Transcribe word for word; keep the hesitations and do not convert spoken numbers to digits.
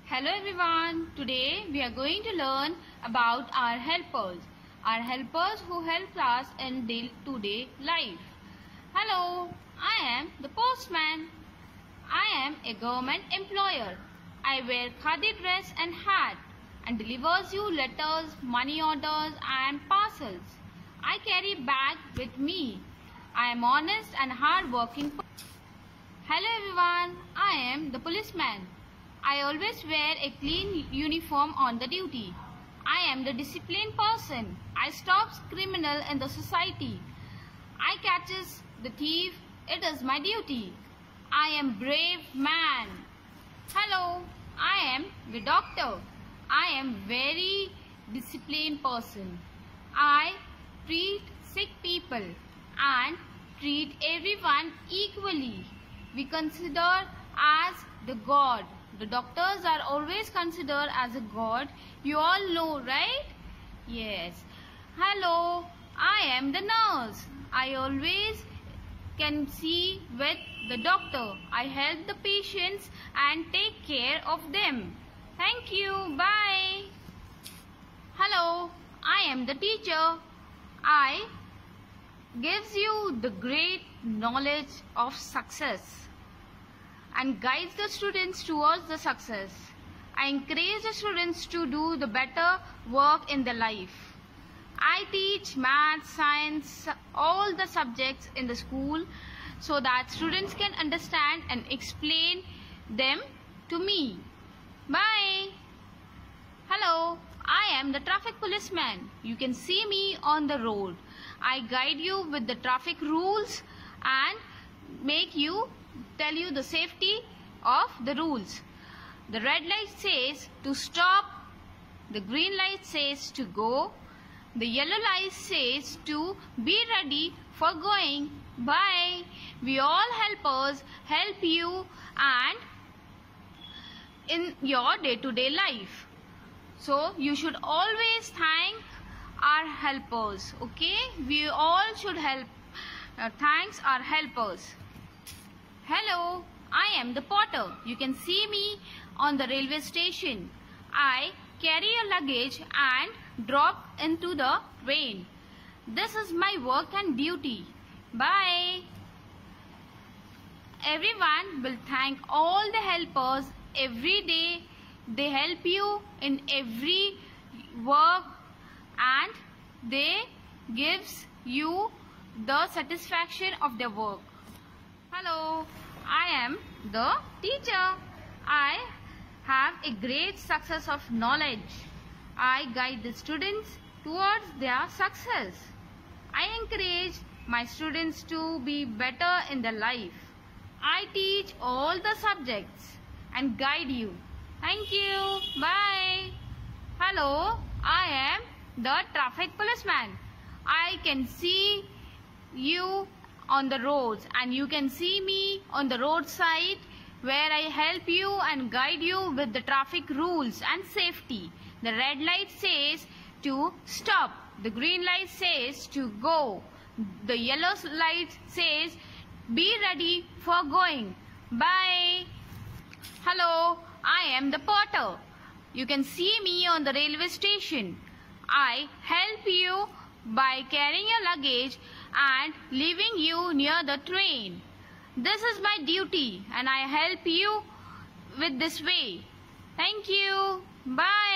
Hello everyone, today we are going to learn about our helpers. Our helpers who help us in day-to-day life. Hello, I am the postman. I am a government employer. I wear khadi dress and hat and delivers you letters, money orders and parcels. I carry bag with me. I am honest and hard-working. Hello everyone, I am the policeman. I always wear a clean uniform on the duty. I am the disciplined person. I stops criminal in the society. I catches the thief. It is my duty. I am brave man. Hello, I am the doctor. I am very disciplined person. I treat sick people and treat everyone equally. We consider as the God. The doctors are always considered as a god. You all know, right? Yes. Hello, I am the nurse. I always can see with the doctor. I help the patients and take care of them. Thank you. Bye. Hello, I am the teacher. I gives you the great knowledge of success and guides the students towards the success. I encourage the students to do the better work in their life. I teach math, science, all the subjects in the school so that students can understand and explain them to me. Bye. Hello, I am the traffic policeman. You can see me on the road. I guide you with the traffic rules and make you tell you the safety of the rules. The red light says to stop. The green light says to go. The yellow light says to be ready for going. Bye. We all helpers help you and in your day-to-day life. So you should always thank our helpers. Okay? We all should help. Uh, thanks our helpers. Hello, I am the porter. You can see me on the railway station. I carry your luggage and drop into the train. This is my work and duty. Bye. Everyone will thank all the helpers every day. They help you in every work and they gives you the satisfaction of their work. Hello, I am the teacher. I have a great success of knowledge. I guide the students towards their success. I encourage my students to be better in their life. I teach all the subjects and guide you. Thank you. Bye. Hello, I am the traffic policeman. I can see you on the roads and you can see me on the roadside where I help you and guide you with the traffic rules and safety. The red light says to stop. The green light says to go. The yellow light says be ready for going. Bye. Hello, I am the porter. You can see me on the railway station. I help you by carrying your luggage and leaving you near the train. This is my duty and I help you with this way. Thank you. Bye.